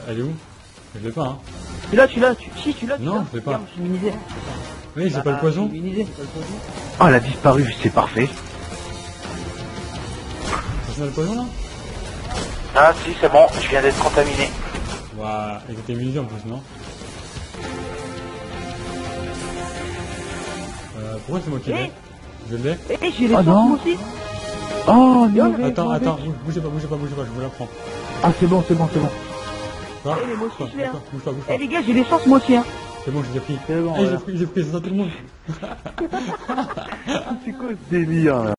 Elle est où? Je l'ai pas, hein. Tu l'as. Si, tu l'as. Non, je l'ai pas. Regarde, je suis immunisé. Oui, c'est pas le poison? Je suis immunisé, c'est pas le poison. Oh, elle a disparu, c'est parfait. C'est le poison, là? Ah si, c'est bon, je viens d'être contaminé. Waouh, et t'étais immunisé en plus, non? Pourquoi c'est moi qui l'ai? Je l'ai? Eh, j'ai les Oh sorts non. moi aussi. Oh non. Attends, bougez pas, je vous la prends. Ah c'est bon. Quoi? Eh, mais moi aussi, je l'ai, hein. Bouge pas. Eh les gars, j'ai les chances moi aussi, hein. C'est bon, j'ai pris. C'est bon, Eh, voilà. j'ai pris, c'est ça tout le monde. C'est quoi ce délire là?